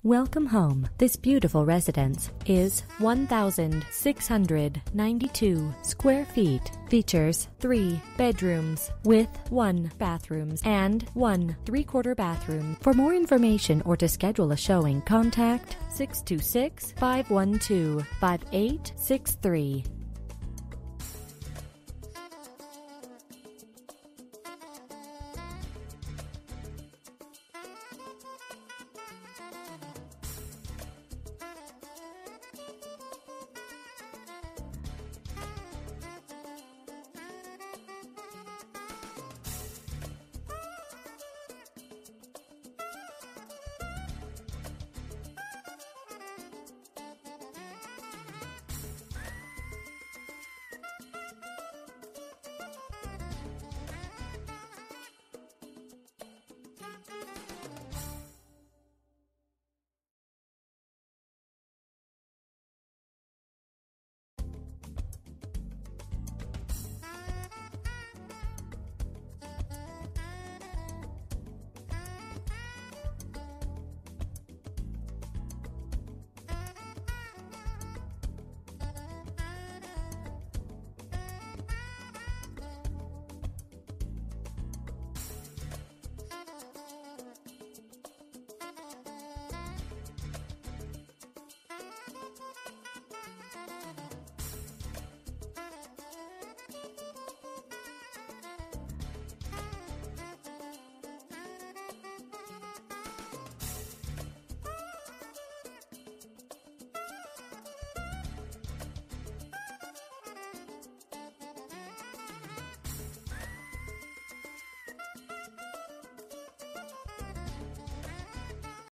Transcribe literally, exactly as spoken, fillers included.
Welcome home. This beautiful residence is one thousand six hundred ninety-two square feet. Features three bedrooms with one bathroom and one three-quarter bathroom. For more information or to schedule a showing, contact six two six, five one two, five eight six three.